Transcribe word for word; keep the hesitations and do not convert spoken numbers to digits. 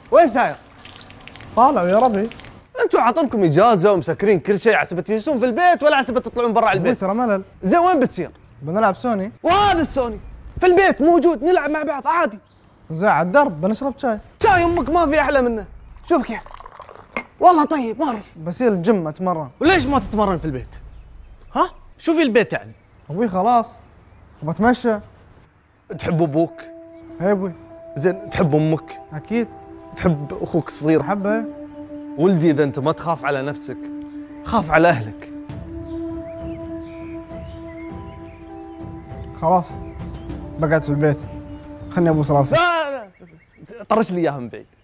وين ساير؟ طالع يا ربي. انتوا عاطنكم اجازه ومسكرين كل شيء، عسبة تجلسون في البيت ولا عسبة تطلعون برا البيت؟ ترى ملل. زين وين بتصير؟ بنلعب سوني. وهذا السوني في البيت موجود، نلعب مع بعض عادي. زين على الدرب بنشرب شاي. شاي امك ما في احلى منه. شوف كيف والله طيب مر. بسير الجيم اتمرن. وليش ما تتمرن في البيت؟ ها؟ شو في البيت يعني؟ ابوي خلاص بتمشى. تحب ابوك؟ اي ابوي. زين تحب امك؟ اكيد. تحب اخوك الصغير؟ احبه. ولدي اذا انت ما تخاف على نفسك خاف على اهلك. خلاص بقعد في البيت، خلني ابوس راسي. لا لا طرش لي اياها من بعيد.